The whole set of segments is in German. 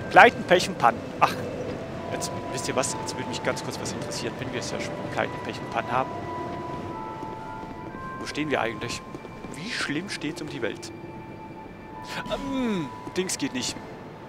Pleiten, Pech und Pannen. Ach, jetzt wisst ihr was? Jetzt würde mich ganz kurz was interessieren, wenn wir es ja schon Pleiten, Pech und Pannen haben. Wo stehen wir eigentlich? Wie schlimm steht es um die Welt? Dings geht nicht.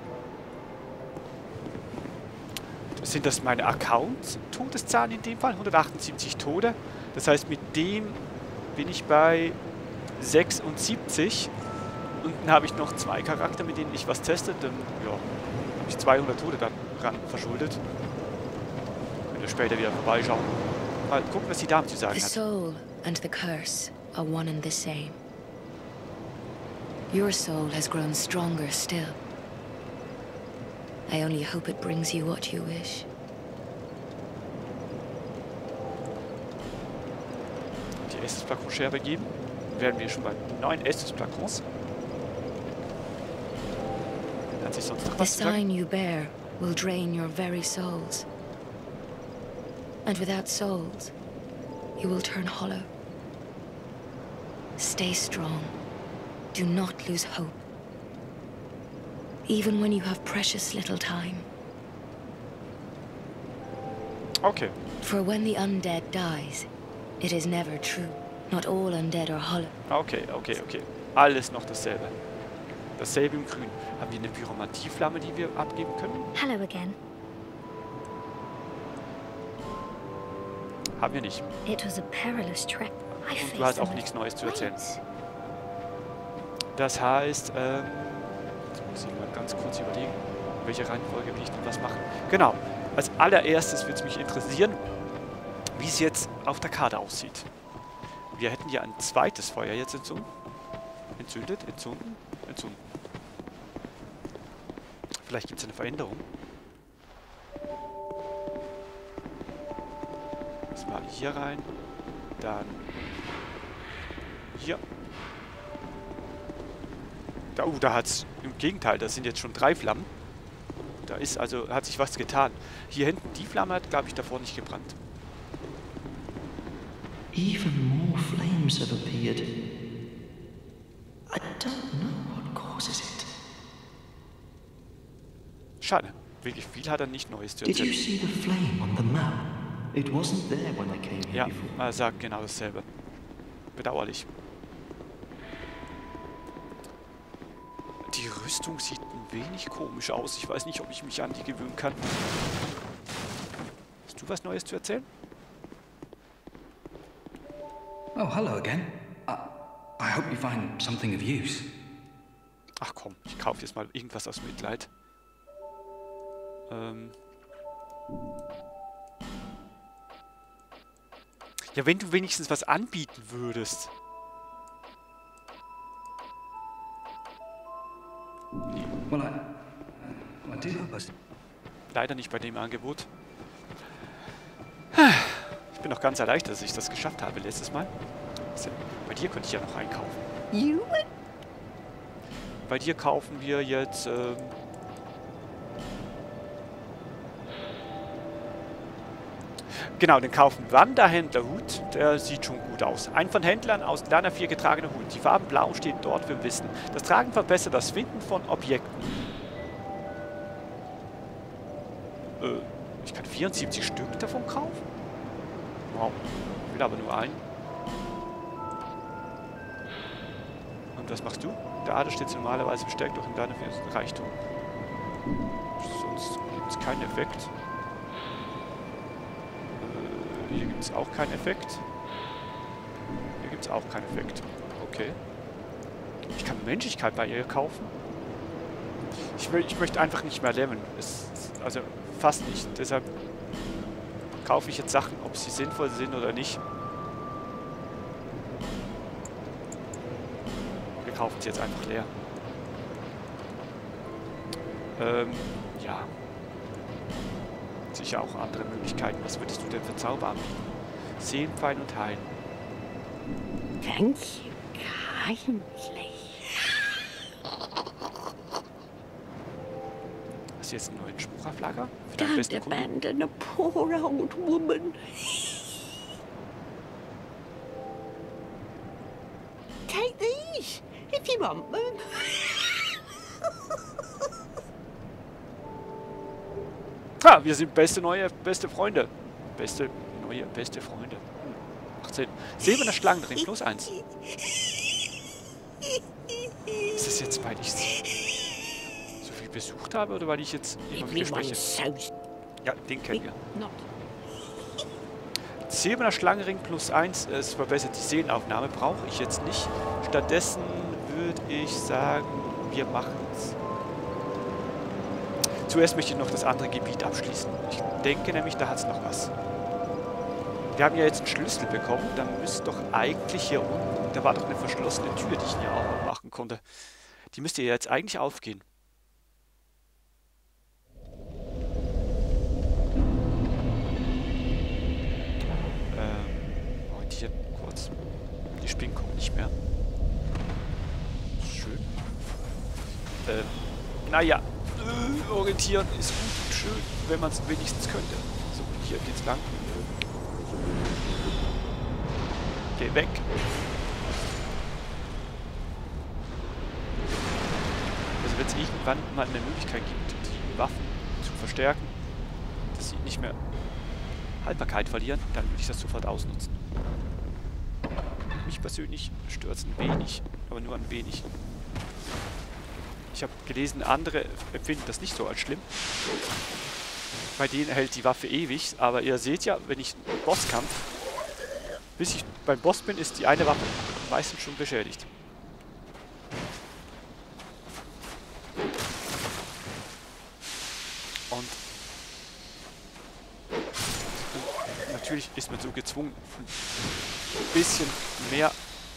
Sind das meine Account-Todeszahlen in dem Fall? 178 Tode. Das heißt, mit dem bin ich bei 76. Unten habe ich noch 2 Charakter, mit denen ich was teste. Dann ja, habe ich 200 Tode daran verschuldet. Könnt ihr später wieder vorbeischauen. Mal gucken, was die Dame zu sagen The hat. soul and the curse are one and the same. Your soul has grown stronger still. I only hope it brings you what you wish. Die Estus-Flakon-Scherbe geben. Werden wir schon bei 9 Estus-Flakons. Hat sich sonst noch The was zu sagen? sign you bear will drain your very souls. And without souls, you will turn hollow. Stay strong. Do not lose hope. Even when you have precious little time. Okay. For when the undead dies, it is never true. Not all undead are hollow. Okay. Alles noch dasselbe. Dasselbe im Grün. Haben wir eine Pyromantieflamme, die wir abgeben können? Hello again. Haben wir nicht. It was a perilous trek. I Und faced du hast some auch nichts Neues zu of erzählen. weights. Das heißt, jetzt muss ich mal ganz kurz überlegen, in welcher Reihenfolge will ich denn was machen. Genau, als allererstes würde es mich interessieren, wie es jetzt auf der Karte aussieht. Wir hätten ja ein zweites Feuer jetzt entzündet. Entzünden. Vielleicht gibt es eine Veränderung. Mal hier rein, dann hier. Da hat es, im Gegenteil, das sind jetzt schon 3 Flammen. Da ist also, hat sich was getan. Hier hinten, die Flamme hat, glaube ich, davor nicht gebrannt. Even more flames have appeared. I don't know what causes it. Schade, wirklich viel hat er nicht Neues zu Did you erzählen. see the flame on the map? It wasn't there when I came here Ja, before. er sagt genau dasselbe. Bedauerlich. Die Rüstung sieht ein wenig komisch aus. Ich weiß nicht, ob ich mich an die gewöhnen kann. Hast du was Neues zu erzählen? Oh, hello again. I hope you find something of use. Ach komm, ich kaufe jetzt mal irgendwas aus Mitleid. Ja, wenn du wenigstens was anbieten würdest. Well, I do hope I... Leider nicht bei dem Angebot. Ich bin noch ganz erleichtert, dass ich das geschafft habe letztes Mal. Bei dir könnte ich ja noch einkaufen. Bei dir kaufen wir jetzt... Genau, den kaufen Wanderhändlerhut. Der sieht schon gut aus. Ein von Händlern aus Lana 4 getragener Hut. Die Farben blau steht dort für Wissen. Das Tragen verbessert das Finden von Objekten. Ich kann 74 Stück davon kaufen? Wow. Ich will aber nur einen. Und was machst du? Der Ader steht normalerweise verstärkt durch in Lana 4 Reichtum. Sonst gibt es keinen Effekt. Hier gibt es auch keinen Effekt. Hier gibt es auch keinen Effekt. Okay. Ich kann Menschlichkeit bei ihr kaufen. Ich möchte einfach nicht mehr leveln. Also fast nicht. Deshalb kaufe ich jetzt Sachen, ob sie sinnvoll sind oder nicht. Wir kaufen sie jetzt einfach leer. Ja. Sicher auch andere Möglichkeiten. Was würdest du denn für Zauber anbieten? Seelenpfeil und Heilen. Thank you kindly. Hast du jetzt einen neuen Spruch auf Lager? Für deinen Don't besten Kunden? abandon a poor old woman. Take these if you want them. Ha, wir sind beste Freunde. Beste Freunde. 18. Silberner Schlangenring plus 1. Ist das jetzt, weil ich so viel besucht habe oder weil ich jetzt immer wieder spreche? Ja, den kennen wir. Silberner Schlangenring plus 1. Es verbessert die Seelenaufnahme. Brauche ich jetzt nicht. Stattdessen würde ich sagen, wir machen es. Zuerst möchte ich noch das andere Gebiet abschließen. Ich denke nämlich, da hat es noch was. Wir haben ja jetzt einen Schlüssel bekommen. Da müsste doch eigentlich hier unten... Da war doch eine verschlossene Tür, die ich hier auch machen konnte. Die müsste ja jetzt eigentlich aufgehen. Orientieren kurz. Die Spinne kommt nicht mehr. Schön. Naja. Orientieren ist gut und schön, wenn man es wenigstens könnte. So, hier geht's lang. Geh weg. Also wenn es irgendwann mal eine Möglichkeit gibt, die Waffen zu verstärken, dass sie nicht mehr Haltbarkeit verlieren, dann würde ich das sofort ausnutzen. Mich persönlich stört es ein wenig, aber nur ein wenig. Ich habe gelesen, andere empfinden das nicht so als schlimm. Bei denen hält die Waffe ewig, aber ihr seht ja, wenn ich einen Bosskampf, bis ich beim Boss bin, ist die eine Waffe meistens schon beschädigt. Und natürlich ist man so gezwungen, ein bisschen mehr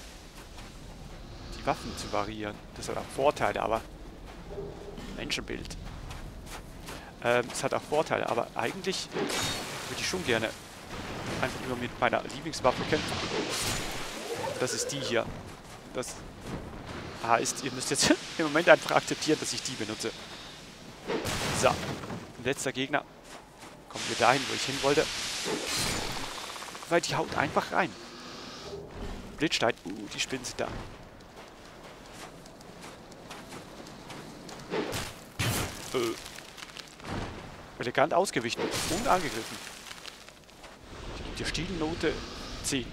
die Waffen zu variieren. Das hat auch Vorteile, aber Menschenbild. Es hat auch Vorteile, aber eigentlich würde ich schon gerne einfach nur mit meiner Lieblingswaffe kämpfen. Das ist die hier. Das heißt, ihr müsst jetzt im Moment einfach akzeptieren, dass ich die benutze. So, letzter Gegner. Kommen wir dahin, wo ich hin wollte. Weil die haut einfach rein. Blitzstein. Die Spinnen sind da. Elegant ausgewichen und angegriffen. Die Stilnote 10.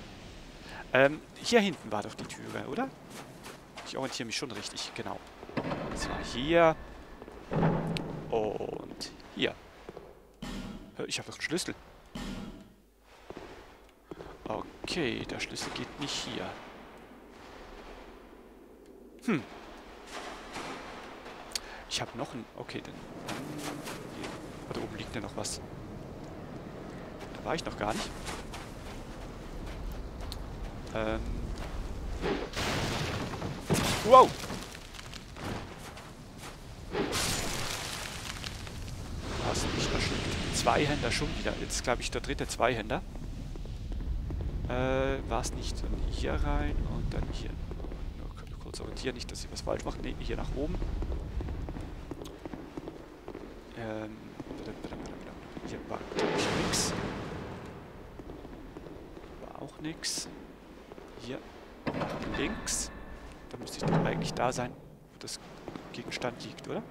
Hier hinten war doch die Türe, oder? Ich orientiere mich schon richtig, genau. Das war hier. Und hier. Ich habe doch einen Schlüssel. Okay, der Schlüssel geht nicht hier. Ich habe noch einen... Okay, dann... Hier. Da oben liegt ja noch was. Da war ich noch gar nicht. Wow! Hast du mich erschreckt. Zweihänder schon wieder. Jetzt glaube ich der dritte Zweihänder. War es nicht dann hier rein und dann hier. Nur kurz orientieren, nicht, dass ich was falsch mache. Ne, hier nach oben. Hier war nichts. War auch nichts. Hier nach links. Da müsste ich doch eigentlich da sein, wo das Gegenstand liegt, oder?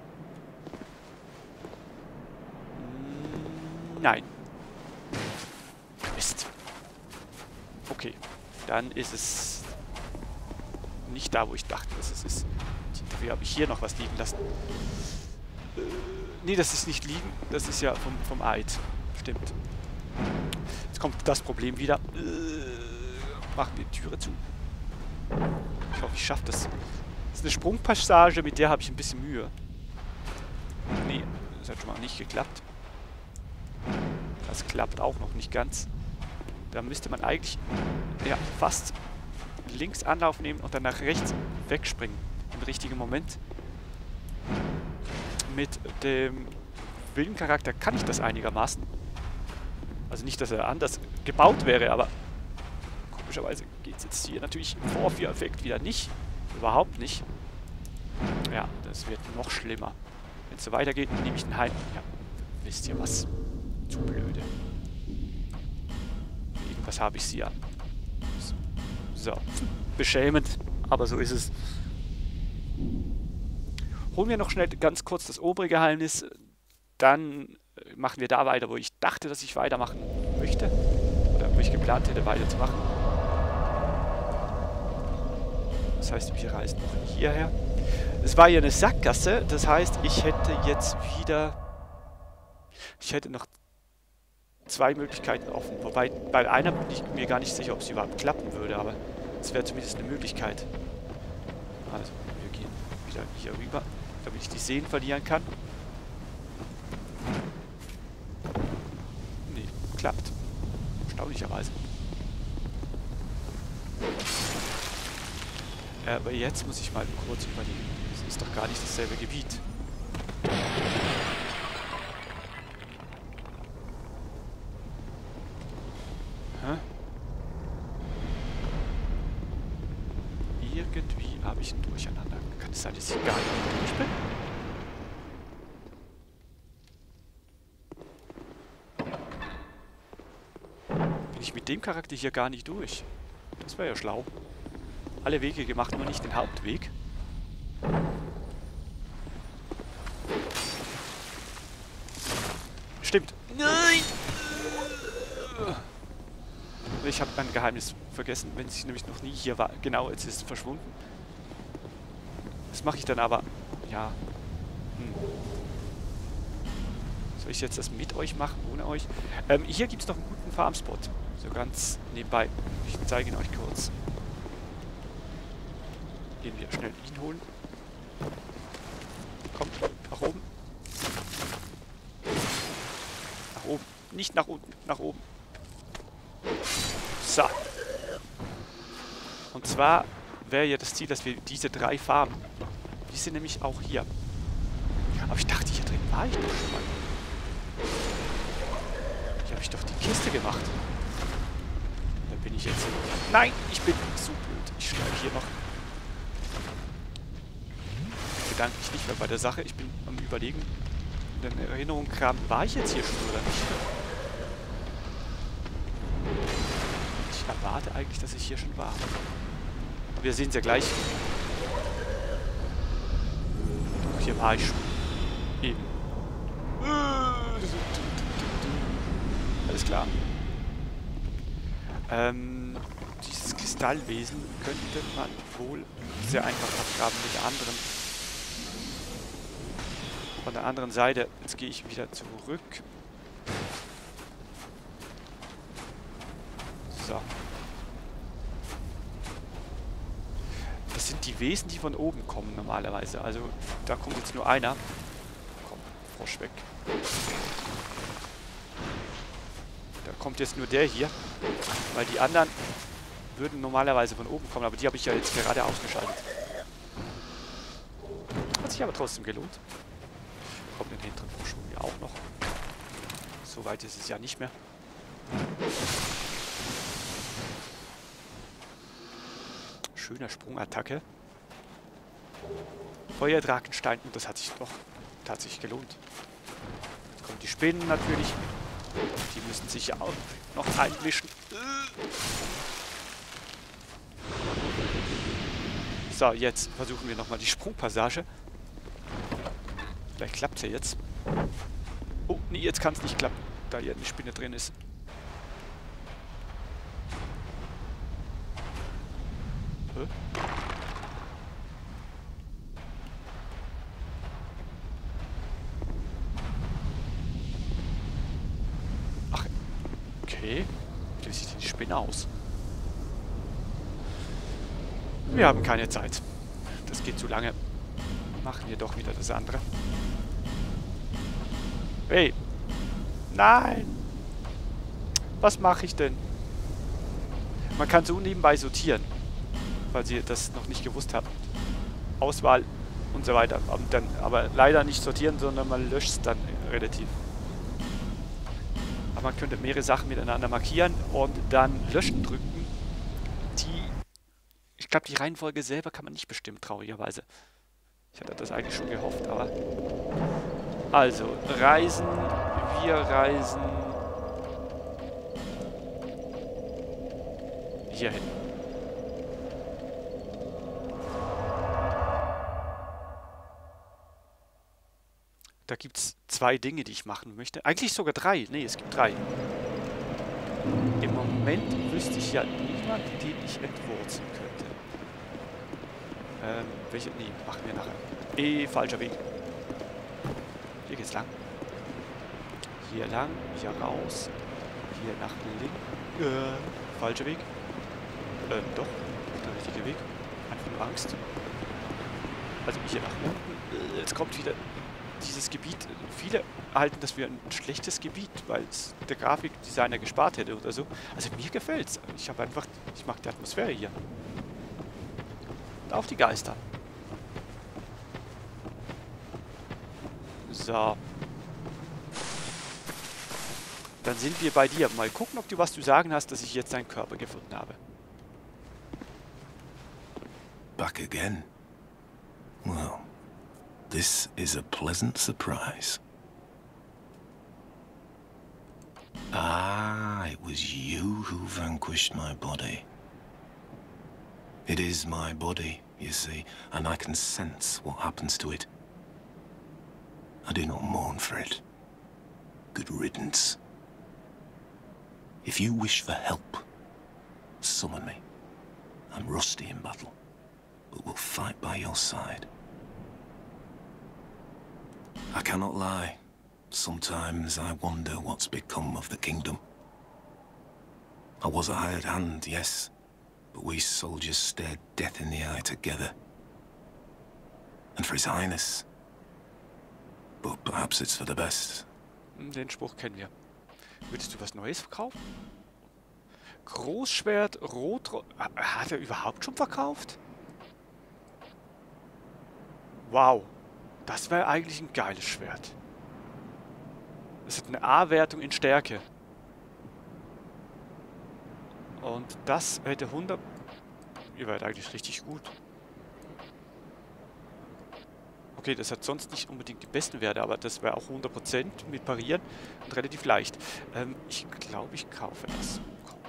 Nein. Mist. Okay. Dann ist es nicht da, wo ich dachte, dass es ist. Dafür habe ich hier noch was liegen lassen. Nee, das ist nicht liegen. Das ist ja vom Eid. Stimmt. Jetzt kommt das Problem wieder. Machen wir die Türe zu. Ich hoffe, ich schaffe das. Das ist eine Sprungpassage, mit der habe ich ein bisschen Mühe. Nee, das hat schon mal nicht geklappt. Das klappt auch noch nicht ganz. Da müsste man eigentlich ja, fast links Anlauf nehmen und dann nach rechts wegspringen. Im richtigen Moment. Mit dem Willencharakter kann ich das einigermaßen. Also nicht, dass er anders gebaut wäre, aber komischerweise geht es jetzt hier natürlich im Vorführeffekt wieder nicht. Überhaupt nicht. Ja, das wird noch schlimmer. Wenn es so weitergeht, nehme ich den Heim. Ja, wisst ihr was? Zu blöde. Irgendwas habe ich sie ja. So, beschämend, aber so ist es. Holen wir noch schnell ganz kurz das obere Geheimnis, dann machen wir da weiter, wo ich dachte, dass ich weitermachen möchte. Oder wo ich geplant hätte, weiterzumachen. Das heißt, wir reisen noch hierher. Es war ja eine Sackgasse, das heißt, ich hätte jetzt wieder... Ich hätte noch 2 Möglichkeiten offen. Wobei, bei einer bin ich mir gar nicht sicher, ob sie überhaupt klappen würde, aber es wäre zumindest eine Möglichkeit. Also, wir gehen wieder hier rüber, damit ich die Seen verlieren kann. Nee, klappt. Erstaunlicherweise. Aber jetzt muss ich mal kurz überlegen. Das ist doch gar nicht dasselbe Gebiet. Hä? Irgendwie habe ich ein Durcheinander. Kann es sein, dass ich gar nicht durch bin? Bin ich mit dem Charakter hier gar nicht durch? Das wäre ja schlau. Alle Wege gemacht, nur nicht den Hauptweg. Stimmt. Nein! Ich habe ein Geheimnis vergessen, wenn ich nämlich noch nie hier war. Genau, jetzt ist es verschwunden. Das mache ich dann aber... Ja. Soll ich jetzt das mit euch machen, ohne euch? Hier gibt es noch einen guten Farmspot. So ganz nebenbei. Ich zeige ihn euch kurz. Gehen wir schnell ihn holen. Kommt, nach oben. Nach oben. Nicht nach unten, nach oben. So. Und zwar wäre ja das Ziel, dass wir diese 3 farmen. Die sind nämlich auch hier. Aber ich dachte, hier drin war ich doch schon mal. Hier habe ich doch die Kiste gemacht. Da bin ich jetzt... Nein, ich bin so blöd. Ich schlage hier noch... Gedanklich nicht mehr bei der Sache. Ich bin am Überlegen. In der Erinnerung kam, war ich jetzt hier schon oder nicht? Ich erwarte eigentlich, dass ich hier schon war. Aber wir sehen es ja gleich. Doch, hier war ich schon. Eben. Alles klar. Dieses Kristallwesen könnte man wohl sehr einfach abgraben mit der anderen. Von der anderen Seite. Jetzt gehe ich wieder zurück. So. Das sind die Wesen, die von oben kommen normalerweise. Also da kommt jetzt nur einer. Komm, Frosch weg. Da kommt jetzt nur der hier. Weil die anderen würden normalerweise von oben kommen. Aber die habe ich ja jetzt gerade ausgeschaltet. Hat sich aber trotzdem gelohnt. Kommt den hinteren Frosch ja auch noch. So weit ist es ja nicht mehr. Schöner Sprungattacke. Feuerdrakenstein. Und das hat sich doch tatsächlich gelohnt. Jetzt kommen die Spinnen natürlich. Die müssen sich ja auch noch einmischen. So, jetzt versuchen wir nochmal die Sprungpassage. Vielleicht klappt es ja jetzt. Oh, nee, jetzt kann es nicht klappen, da hier eine Spinne drin ist. Hä? Ach, okay. Wie sieht die Spinne aus? Wir haben keine Zeit. Das geht zu lange. Machen wir doch wieder das andere. Hey! Nein! Was mache ich denn? Man kann so nebenbei sortieren. Falls ihr das noch nicht gewusst habt. Auswahl und so weiter. Aber leider nicht sortieren, sondern man löscht es dann relativ. Aber man könnte mehrere Sachen miteinander markieren und dann löschen drücken. Ich glaube, die Reihenfolge selber kann man nicht bestimmen, traurigerweise. Ich hatte das eigentlich schon gehofft, aber... Also, reisen. Wir reisen... hier hin. Da gibt es 2 Dinge, die ich machen möchte. Eigentlich sogar 3. Nee, es gibt 3. Im Moment wüsste ich ja niemand, den ich entwurzeln könnte. Welche? Nee, machen wir nachher. Falscher Weg. Hier geht's lang. Hier lang, hier raus. Hier nach links. Falscher Weg. Doch, der richtige Weg. Einfach nur Angst. Also hier nach unten. Jetzt kommt wieder dieses Gebiet. Viele halten das für ein schlechtes Gebiet, weil es der Grafikdesigner gespart hätte oder so. Also mir gefällt's. Ich mag die Atmosphäre hier. Und auch die Geister. So. Dann sind wir bei dir. Mal gucken, ob du was zu sagen hast, dass ich jetzt deinen Körper gefunden habe. Back again? Well, this is a pleasant surprise. Ah, it was you who vanquished my body. It is my body, you see, and I can sense what happens to it. I do not mourn for it. Good riddance. If you wish for help, summon me. I'm rusty in battle, but will fight by your side. I cannot lie. Sometimes I wonder what's become of the kingdom. I was a hired hand, yes, but we soldiers stared death in the eye together. And for His Highness. But perhaps it's for the best. Den Spruch kennen wir. Würdest du was Neues verkaufen? Großschwert, Rot... Hat er überhaupt schon verkauft? Wow. Das wäre eigentlich ein geiles Schwert. Es hat eine A-Wertung in Stärke. Und das hätte 100... Ihr wärt eigentlich richtig gut. Okay, das hat sonst nicht unbedingt die besten Werte, aber das wäre auch 100% mit Parieren und relativ leicht. Ich glaube, ich kaufe das.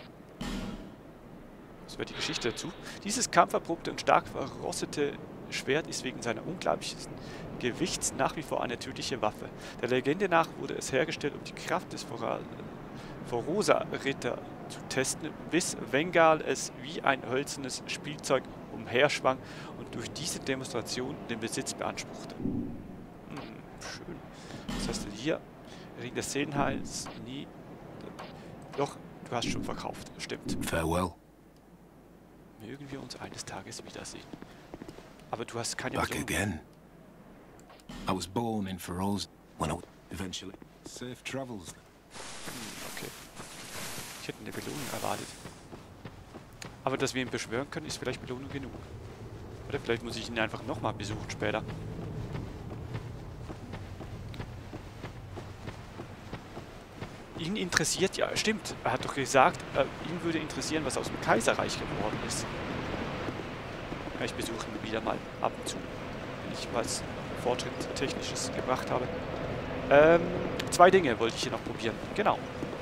Das wäre die Geschichte dazu. Dieses kampferprobte und stark verrostete Schwert ist wegen seiner unglaublichen Gewichts nach wie vor eine tödliche Waffe. Der Legende nach wurde es hergestellt, um die Kraft des Forosa-Ritter zu testen, bis Vengal es wie ein hölzernes Spielzeug umherschwang und durch diese Demonstration den Besitz beanspruchte. Schön. Was hast du hier? Ring des Seelenheils. Nie. Doch, du hast schon verkauft. Stimmt. Farewell. Mögen wir uns eines Tages wiedersehen. Aber du hast keine Back again. I was born in Feroz when I eventually safe travels. Okay. Ich hätte eine Belohnung erwartet. Aber dass wir ihn beschwören können, ist vielleicht Belohnung genug. Oder vielleicht muss ich ihn einfach nochmal besuchen später. Ihn interessiert, ja stimmt, er hat doch gesagt, ihn würde interessieren, was aus dem Kaiserreich geworden ist. Ja, ich besuche ihn wieder mal ab und zu, wenn ich was Fortschritt Technisches gebracht habe. 2 Dinge wollte ich hier noch probieren. Genau.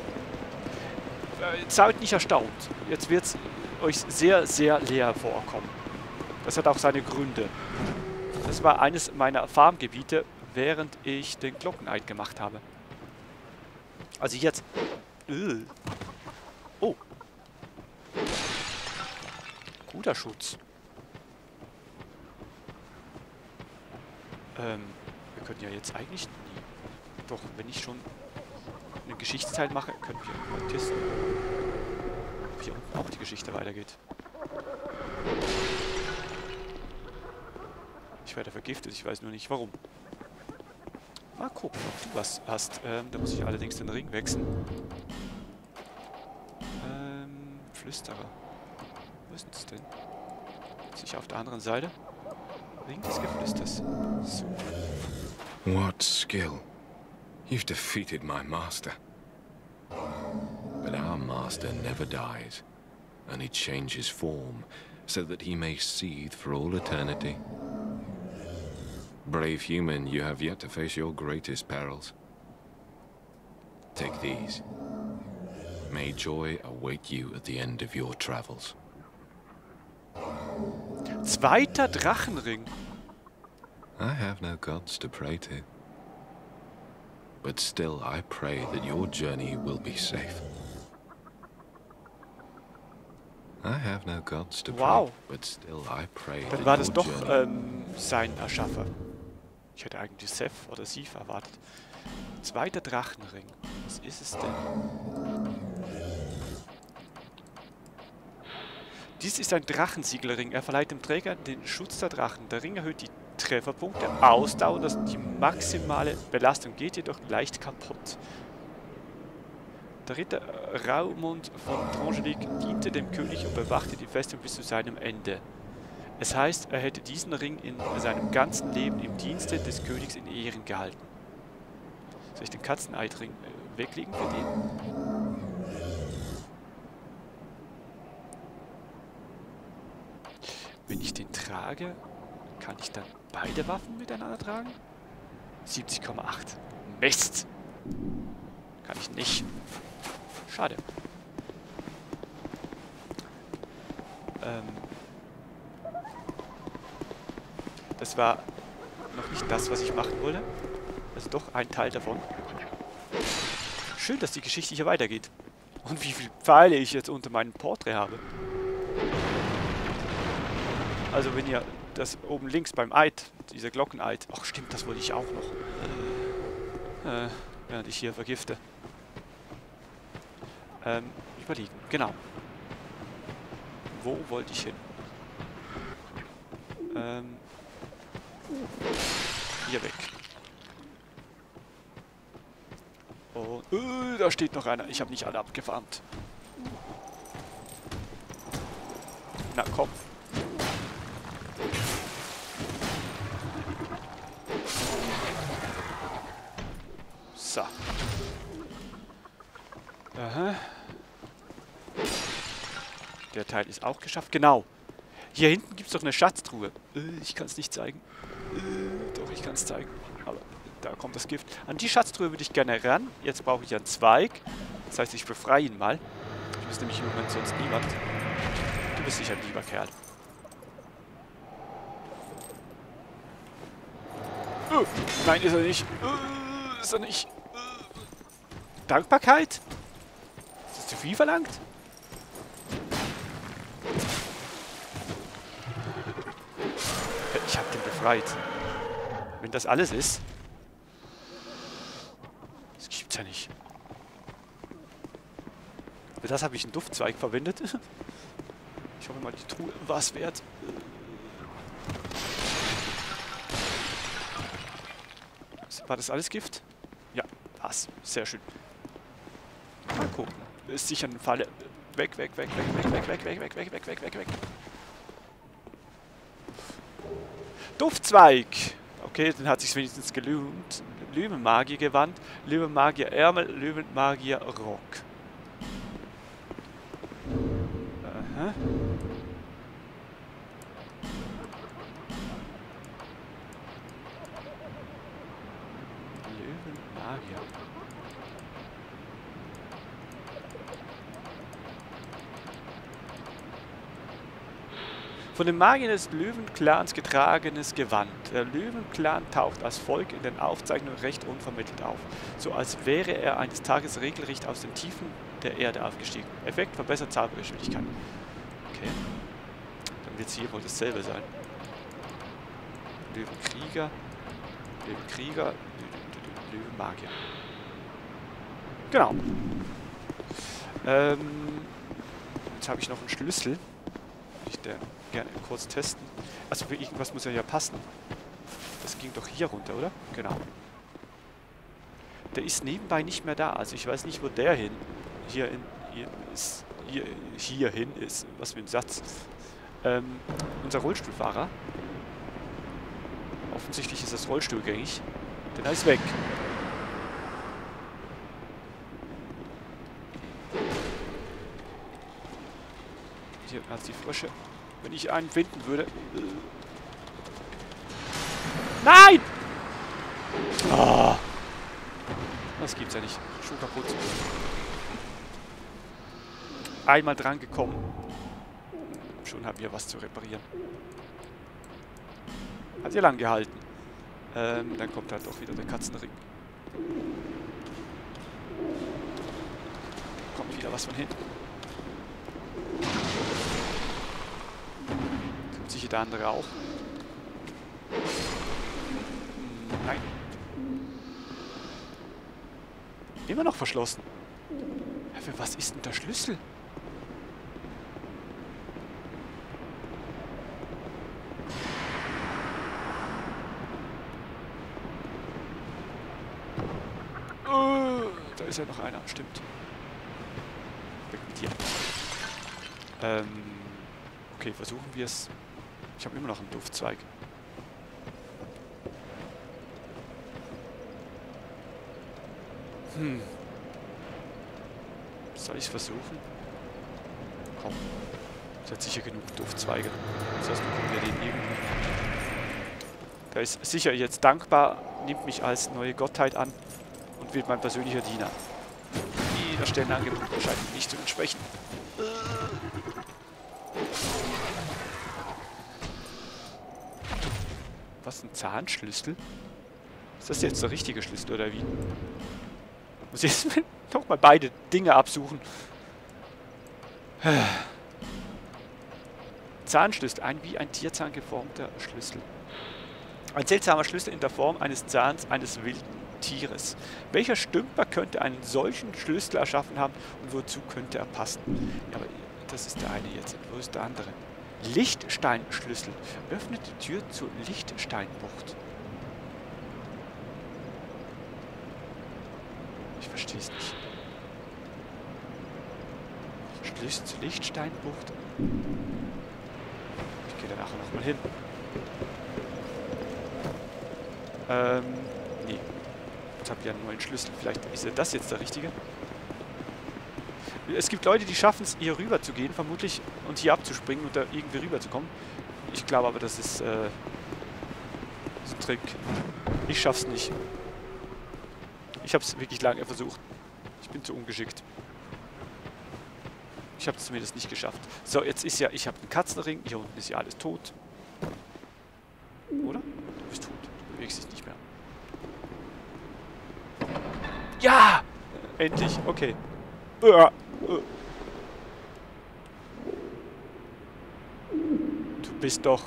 Seid nicht erstaunt. Jetzt wird es euch sehr, sehr leer vorkommen. Das hat auch seine Gründe. Das war eines meiner Farmgebiete, während ich den Glockeneid gemacht habe. Also jetzt... Oh. Guter Schutz. Wir könnten ja jetzt eigentlich... Doch, wenn ich schon einen Geschichtsteil mache, können wir mal testen, ob hier unten auch die Geschichte weitergeht. Ich werde vergiftet, ich weiß nur nicht warum. Mal gucken, ob du was hast. Da muss ich allerdings den Ring wechseln. Flüsterer. Wo ist das denn? Sicher auf der anderen Seite. Ring des Geflüsters. So. What skill? You've defeated my master. But our master never dies, and he changes form so that he may seethe for all eternity. Brave human, you have yet to face your greatest perils. Take these. May joy await you at the end of your travels. Zweiter Drachenring. I have no gods to pray to. but still I pray that your journey will be safe. I have no gods to Wow. pray, but still I pray Dann that war das your doch journey... sein Erschaffer. Ich hätte eigentlich Seth oder Sif erwartet. Zweiter Drachenring. Was ist es denn? Dies ist ein Drachensiegelring. Er verleiht dem Träger den Schutz der Drachen. Der Ring erhöht die Trefferpunkte, Ausdauer, die maximale Belastung, geht jedoch leicht kaputt. Der Ritter Raumund von Drangelic diente dem König und bewachte die Festung bis zu seinem Ende. Es heißt, er hätte diesen Ring in seinem ganzen Leben im Dienste des Königs in Ehren gehalten. Soll ich den Katzeneidring weglegen für den? Wenn ich den trage, kann ich dann beide Waffen miteinander tragen? 70,8. Mist! Kann ich nicht. Schade. Das war noch nicht das, was ich machen wollte. Also doch ein Teil davon. Schön, dass die Geschichte hier weitergeht. Und wie viele Pfeile ich jetzt unter meinem Porträt habe. Also wenn ihr das oben links beim Eid, dieser Glockeneid... Ach stimmt, das wollte ich auch noch. Während ich hier vergifte. Überlegen, genau. Wo wollte ich hin? Hier weg. Und, da steht noch einer. Ich habe nicht alle abgefarmt. Na komm. So. Aha. Der Teil ist auch geschafft. Genau. Hier hinten gibt es doch eine Schatztruhe. Ich kann es nicht zeigen. Doch, ich kann es zeigen. Aber da kommt das Gift. An die Schatztruhe würde ich gerne ran. Jetzt brauche ich einen Zweig. Das heißt, ich befreie ihn mal. Ich wüsste nämlich im Moment sonst niemand. Du bist sicher ein lieber Kerl. Nein, ist er nicht. Ist er nicht. Dankbarkeit? Ist das zu viel verlangt? Ich hab den befreit. Wenn das alles ist. Das gibt's ja nicht. Für das habe ich einen Duftzweig verwendet. Ich hoffe mal, die Truhe war es wert. War das alles Gift? Ja, war's. Sehr schön. Mal gucken. Ist sicher eine Falle. Weg, weg, weg, weg, weg, weg, weg, weg, weg, weg, weg, weg, weg, weg. Duftzweig! Okay, dann hat sich wenigstens gelohnt. Löwenmagier Gewand, Löwenmagier Ärmel, Löwenmagier Rock. Aha. Löwenmagier. Von den Magiern des Löwenclans getragenes Gewand. Der Löwenclan taucht als Volk in den Aufzeichnungen recht unvermittelt auf, so als wäre er eines Tages regelrecht aus den Tiefen der Erde aufgestiegen. Effekt verbessert Zaubergeschwindigkeit. Okay. Dann wird es hier wohl dasselbe sein. Löwenkrieger, Löwenkrieger, Löwenmagier. Genau. Jetzt habe ich noch einen Schlüssel. Ich der gerne kurz testen. Also für irgendwas muss er ja passen. Das ging doch hier runter, oder? Genau. Der ist nebenbei nicht mehr da. Also ich weiß nicht, wo der hin. Hier hin ist. Was für ein Satz. Unser Rollstuhlfahrer. Offensichtlich ist das rollstuhlgängig. Denn er ist weg. Hier hat die Frösche. Wenn ich einen finden würde. Nein! Oh. Das gibt's ja nicht. Schuh kaputt. Einmal dran gekommen. Schon haben wir was zu reparieren. Hat ja lang gehalten. Dann kommt halt auch wieder der Katzenring. Kommt wieder was von hinten. Kommt sicher der andere auch. Nein. Immer noch verschlossen. Ja, für was ist denn der Schlüssel? Da ist ja noch einer, stimmt. Weg mit dir. Okay, versuchen wir es. Ich habe immer noch einen Duftzweig. Soll ich es versuchen? Komm. Es hat sicher genug Duftzweige. Sonst bekommen wir den irgendwie. Der ist sicher jetzt dankbar, nimmt mich als neue Gottheit an und wird mein persönlicher Diener. Der Stellenangebot wahrscheinlich nicht zu entsprechen. Was, ein Zahnschlüssel? Ist das jetzt der richtige Schlüssel oder wie? Muss ich jetzt nochmal beide Dinge absuchen. Zahnschlüssel, ein wie ein Tierzahn geformter Schlüssel. Ein seltsamer Schlüssel in der Form eines Zahns eines wilden Tieres. Welcher Stümper könnte einen solchen Schlüssel erschaffen haben und wozu könnte er passen? Ja, aber das ist der eine jetzt. Und wo ist der andere? Lichtsteinschlüssel. Öffnet die Tür zur Lichtsteinbucht. Ich verstehe es nicht. Schlüssel zur Lichtsteinbucht. Ich gehe da nachher nochmal hin. Nee. Jetzt habe ich ja einen neuen Schlüssel. Vielleicht ist das jetzt der richtige. Es gibt Leute, die schaffen es, hier rüber zu gehen, vermutlich, und hier abzuspringen und da irgendwie rüber zu kommen. Ich glaube aber, das ist ein Trick. Ich schaff's nicht. Ich habe es wirklich lange versucht. Ich bin zu ungeschickt. Ich habe es zumindest nicht geschafft. So, jetzt ist ja, ich habe einen Katzenring. Hier unten ist ja alles tot. Oder? Du bist tot. Du bewegst dich nicht mehr. Ja! Endlich. Okay. Du bist doch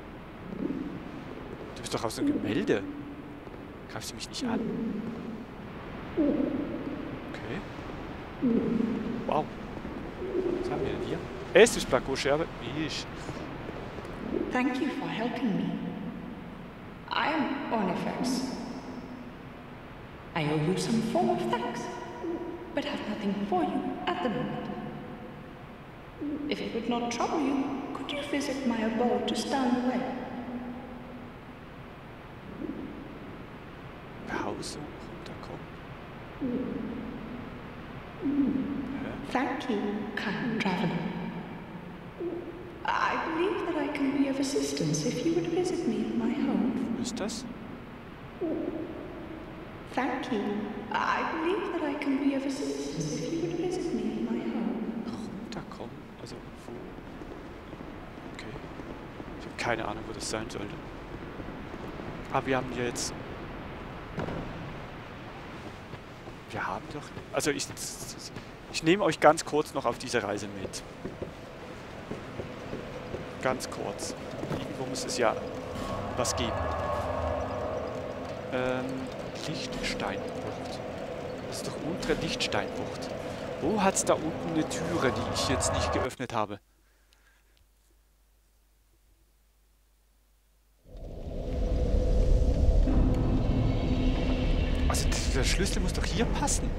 aus dem Gemälde. Greifst du mich nicht an? Okay. Wow. Was haben wir denn hier? Esstischplakoscherbe. Ich. Thank you for helping me. I am Ornifex. I owe you some form of thanks, but have nothing for you at the moment. If it would not trouble you, could you visit my abode just down the way? Pause, runterkommen. Thank you, kind traveler. I believe that I can be of assistance if you would visit me at my home. Wo ist das? Thank you. I believe that I can be of assistance if you would visit me at my home. Runterkommen? Also wo? Okay. Ich habe keine Ahnung, wo das sein sollte. Aber wir haben hier jetzt... Wir haben doch... Also ich nehme euch ganz kurz noch auf diese Reise mit. Ganz kurz. Irgendwo muss es ja was geben. Lichtsteinbucht. Das ist doch untere Lichtsteinbucht. Wo hat es da unten eine Türe, die ich jetzt nicht geöffnet habe? Also der Schlüssel muss doch hier passen.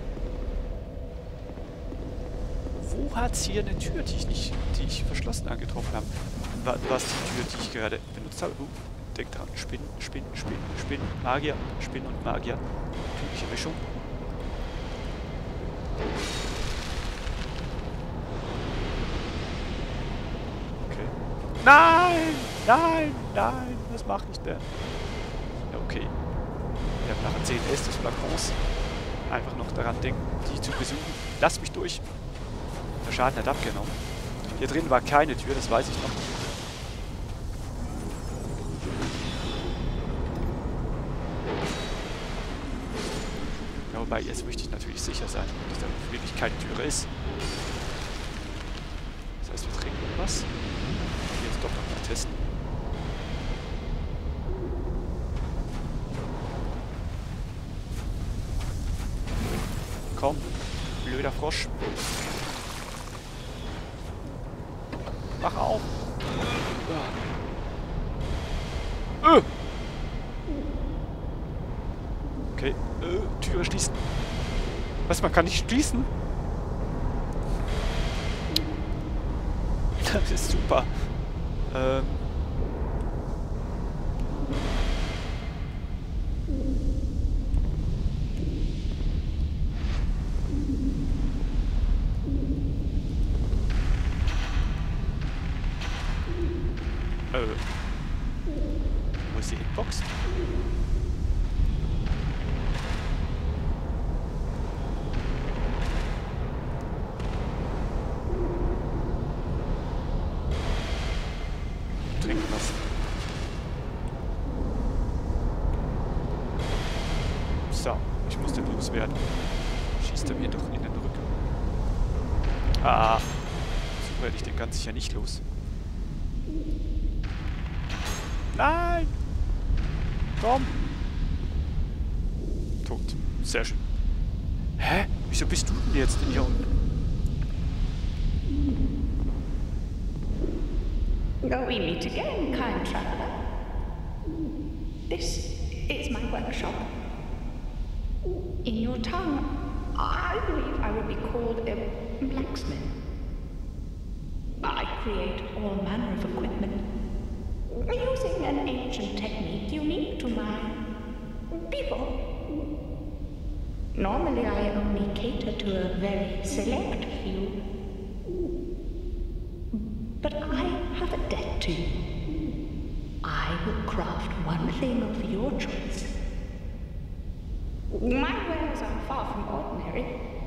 Wo hat es hier eine Tür, die ich verschlossen angetroffen habe? Was die Tür, die ich gerade benutzt habe? Denk dran, Spinnen, Magier, Spinnen und Magier. Tödliche Mischung. Okay. Nein! Was mache ich denn? Ja, okay. Wir haben nachher 10 Estus-Flakons. Einfach noch daran denken, die zu besuchen. Lass mich durch. Der Schaden hat abgenommen. Hier drin war keine Tür, das weiß ich noch. Ja, wobei, jetzt möchte ich natürlich sicher sein, dass da wirklich keine Türe ist. Das heißt, wir trinken was. Hier ist doch noch mal testen. Komm, blöder Frosch. Mach auf. Okay, Türe schließen. Was, man kann nicht schließen? Das ist super. Wo ist die Hitbox? Trinken was. So, ich muss den loswerden. Schießt er mir doch in den Rücken. Ah, so werde ich den ganz sicher nicht los. Nein! Komm! Tot. Sehr schön. Hä? Wieso bist du denn jetzt hier unten? Oh, we meet again, kind traveler. This is my workshop. In your tongue, I believe I would be called a blacksmith. I create all manner of equipment. Using an ancient technique unique to my people. Normally, I only cater to a very select few. But I have a debt to you. I will craft one thing of your choice. My wares are far from ordinary.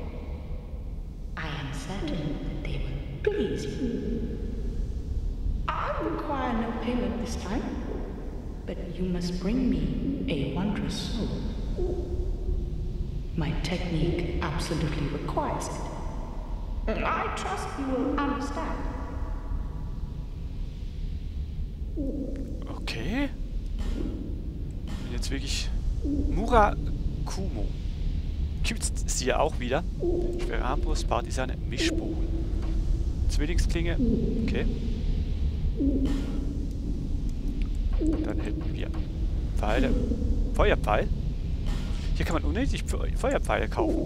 I am certain that they will please you. I require no payment this time, but you must bring me a wondrous soul. My technique absolutely requires it. I trust you will understand. Okay. Und jetzt wirklich Murakumo. Gibt's sie ja auch wieder. Schwere Armbrust, Partisan, Mischbogen. Zwillingsklinge. Okay. Dann hätten wir Pfeile. Feuerpfeil. Hier kann man unendlich Feuerpfeile kaufen.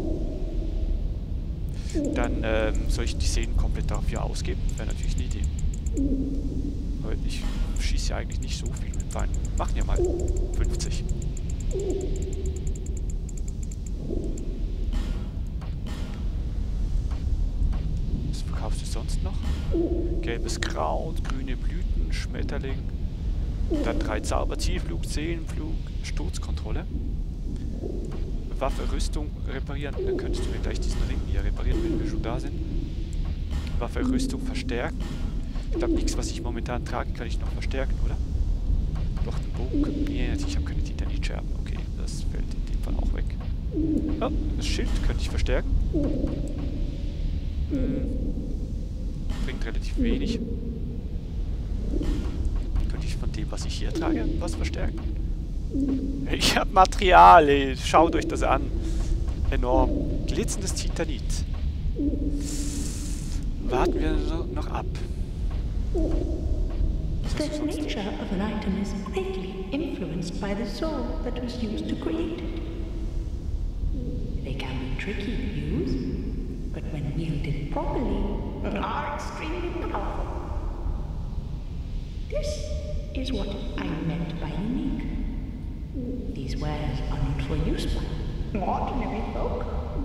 Dann soll ich die Szenen komplett dafür ausgeben. Wäre natürlich eine Idee. Aber ich schieße ja eigentlich nicht so viel mit Pfeilen. Machen ja mal 50. Was verkaufst du sonst noch? Gelbes Kraut, grüne Blüten, Schmetterling. Dann 3 Zauber, Zielflug, Seelenflug, Sturzkontrolle. Waffe, Rüstung reparieren. Dann könntest du mir gleich diesen Ring hier reparieren, wenn wir schon da sind. Waffe, Rüstung verstärken. Ich glaube, nichts, was ich momentan trage, kann ich noch verstärken, oder? Doch, den Bogen. Nee, ich habe keine Titanitscherben. Okay, das fällt in dem Fall auch weg. Oh, das Schild könnte ich verstärken. Bringt relativ wenig. Könnte ich von dem, was ich hier trage, was verstärken? Ich habe Material, ey. Schaut euch das an. Enorm. Glitzendes Titanit. Warten wir noch ab. The nature of an item is greatly influenced by the soul that was used to create it. They can be tricky to use, but when wielded properly, are extremely powerful. This is what I meant by unique. These wares are not for use by ordinary folk.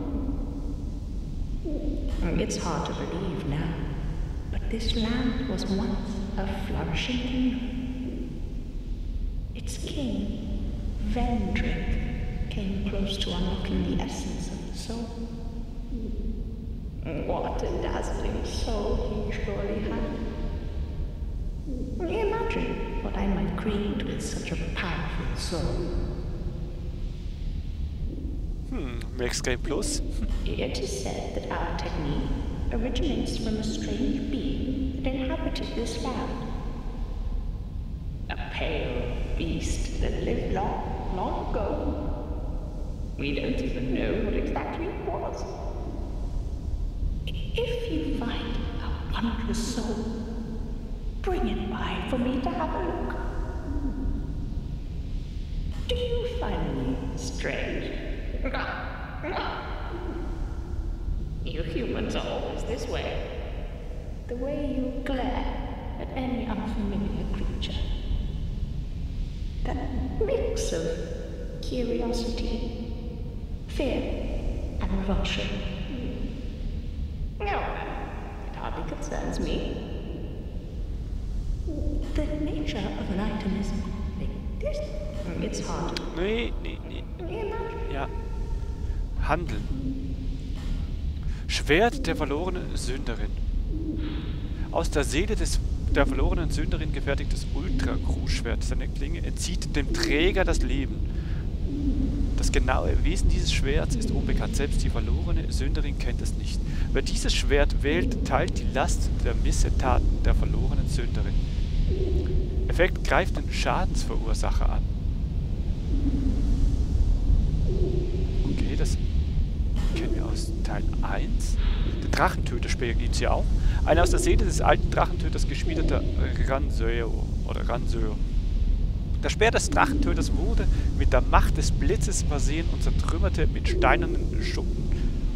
It's hard to believe now, but this land was once a flourishing kingdom. Its king, Vendrick, came close to unlocking the essence of the soul. What a dazzling soul he surely had. Imagine what I might create with such a powerful soul. Max Game Plus. It is said that our technique originates from a strange being that inhabited this land. A pale beast that lived long, long ago. We don't even know what exactly it was. If you find a wondrous soul, bring it by for me to have a look. Do you find me strange? You humans are always this way. The way you glare at any unfamiliar creature. That mix of curiosity, fear, and revulsion. No, it hardly concerns me. The nature of an item is like this. It's hard. Nee. Ja. Handeln. Schwert der verlorenen Sünderin. Aus der Seele der verlorenen Sünderin gefertigtes Ultra-Grußschwert. Seine Klinge entzieht dem Träger das Leben. Das genaue Wesen dieses Schwerts ist unbekannt. Selbst die verlorene Sünderin kennt es nicht. Wer dieses Schwert wählt, teilt die Last der Missetaten der verlorenen Sünderin. Effekt greift den Schadensverursacher an. Okay, das kennen wir aus Teil 1. Der Drachentöterspeer gibt es ja auch. Ein aus der Seele des alten Drachentöters geschmiedeter Ranseur. Der Speer des Drachentöters wurde mit der Macht des Blitzes versehen und zertrümmerte die steinernen Schuppen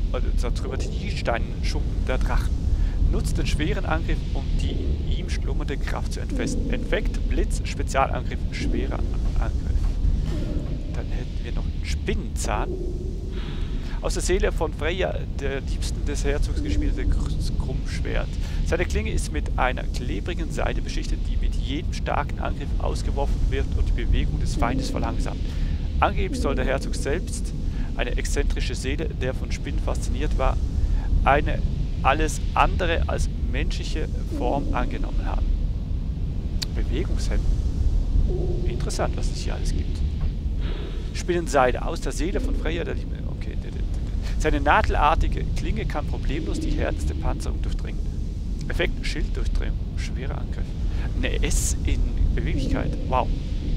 der Drachen. Nutzt den schweren Angriff, um die in ihm schlummernde Kraft zu entfesseln. Effekt, Blitz, Spezialangriff, schwerer Angriff. Dann hätten wir noch einen Spinnenzahn. Aus der Seele von Freya, der Liebsten des Herzogs, geschmiedete Krummschwert. Seine Klinge ist mit einer klebrigen Seite beschichtet, die mit jedem starken Angriff ausgeworfen wird und die Bewegung des Feindes verlangsamt. Angeblich soll der Herzog selbst, eine exzentrische Seele, der von Spinnen fasziniert war, eine alles andere als menschliche Form angenommen haben. Bewegungshemd. Interessant, was es hier alles gibt. Spinnenseide. Aus der Seele von Freya, der Liebe. Okay. Seine nadelartige Klinge kann problemlos die härteste Panzerung durchdringen. Effekt Schilddurchdringung. Schwerer Angriff. Eine S in Beweglichkeit. Wow.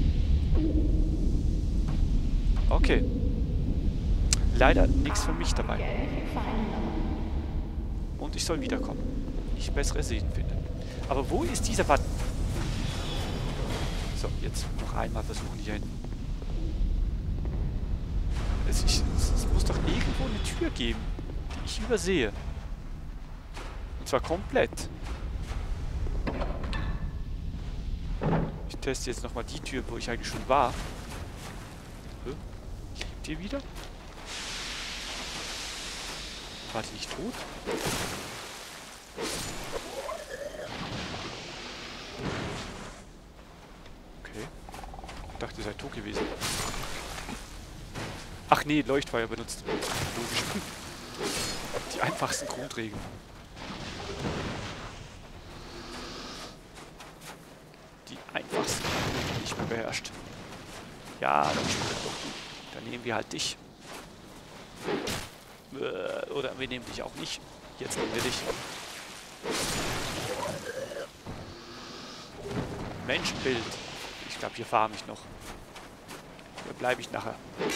Okay. Leider nichts für mich dabei. Und ich soll wiederkommen. Ich bessere Seen finden. Aber wo ist dieser Button? So, jetzt noch einmal versuchen hier hinten. Es muss doch irgendwo eine Tür geben, die ich übersehe. Und zwar komplett. Ich teste jetzt nochmal die Tür, wo ich eigentlich schon war. Lebt ihr wieder? War die nicht tot? Okay. Ich dachte, ihr seid tot gewesen. Ach nee, Leuchtfeuer benutzt. Logisch. Die einfachsten Grundregeln. Die einfachsten Grundregeln, die nicht mehr beherrscht. Ja, dann nehmen wir halt dich. Oder wir nehmen dich auch nicht. Jetzt nehmen wir dich. Menschenbild. Ich glaube, hier farme ich noch. Hier bleibe ich nachher.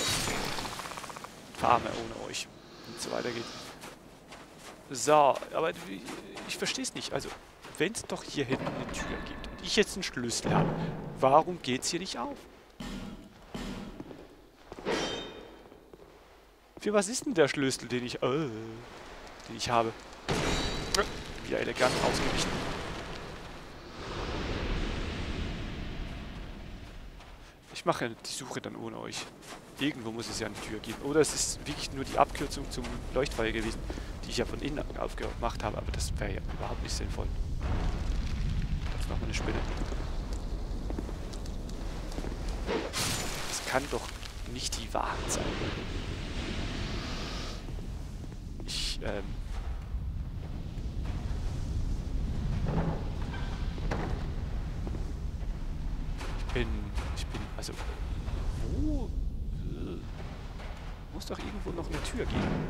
Farme ohne euch. Und so weiter geht. So, aber ich verstehe es nicht. Also, wenn es doch hier hinten eine Tür gibt und ich jetzt einen Schlüssel habe, warum geht es hier nicht auf? Für was ist denn der Schlüssel, den ich habe? Wieder elegant ausgewichen. Ich mache die Suche dann ohne euch. Irgendwo muss es ja eine Tür geben. Oder es ist wirklich nur die Abkürzung zum Leuchtfeuer gewesen, die ich ja von innen aufgemacht habe. Aber das wäre ja überhaupt nicht sinnvoll. Jetzt nochmal eine Spinne. Das kann doch nicht die Wahrheit sein. Ich bin, also, wo muss doch irgendwo noch eine Tür geben.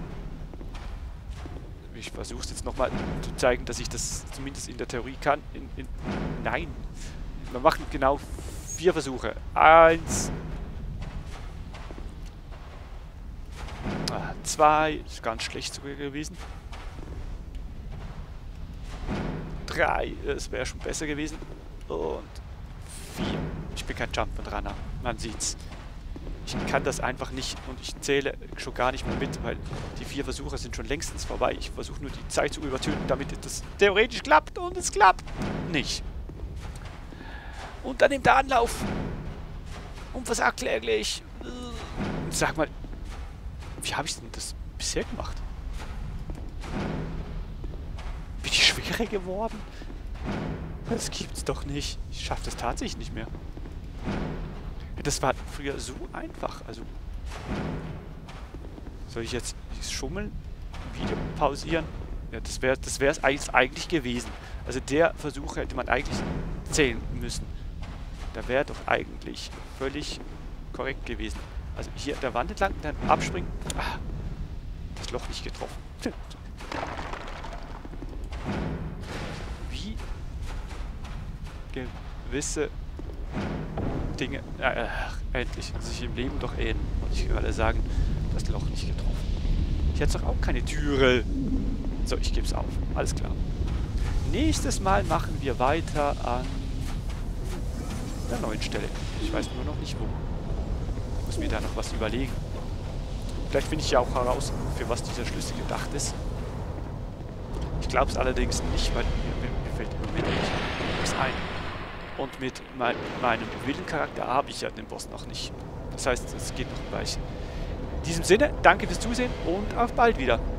Ich versuche es jetzt nochmal zu zeigen, dass ich das zumindest in der Theorie kann. Nein. Wir machen genau 4 Versuche. 1. 2. Ist ganz schlecht sogar gewesen. 3. Es wäre schon besser gewesen. Und 4. Ich bin kein Jump'n'Runner. Man sieht's. Ich kann das einfach nicht und ich zähle schon gar nicht mehr mit, weil die 4 Versuche sind schon längstens vorbei. Ich versuche nur die Zeit zu übertönen, damit das theoretisch klappt und es klappt nicht. Und dann nimmt der Anlauf. Unversagglich. Und sag mal, wie habe ich denn das bisher gemacht? Bin ich schwerer geworden? Das gibt's doch nicht. Ich schaffe das tatsächlich nicht mehr. Das war früher so einfach. Also soll ich jetzt schummeln, Video pausieren? Ja, das wäre es eigentlich gewesen. Also der Versuch hätte man eigentlich zählen müssen. Da wäre doch eigentlich völlig korrekt gewesen. Also hier der Wand entlang, dann abspringen. Ah, das Loch nicht getroffen. Wie gewisse Dinge, endlich, sich im Leben doch ähneln, wollte ich gerade sagen, das Loch nicht getroffen. Ich hätte doch auch keine Türe. So, ich gebe es auf. Alles klar. Nächstes Mal machen wir weiter an der neuen Stelle. Ich weiß nur noch nicht wo. Ich muss mir da noch was überlegen. Vielleicht finde ich ja auch heraus, für was dieser Schlüssel gedacht ist. Ich glaube es allerdings nicht, weil mir fällt im Moment nichts ein. Und mit meinem Willencharakter habe ich ja den Boss noch nicht. Das heißt, es geht noch ein Weilchen. In diesem Sinne, danke fürs Zusehen und auf bald wieder.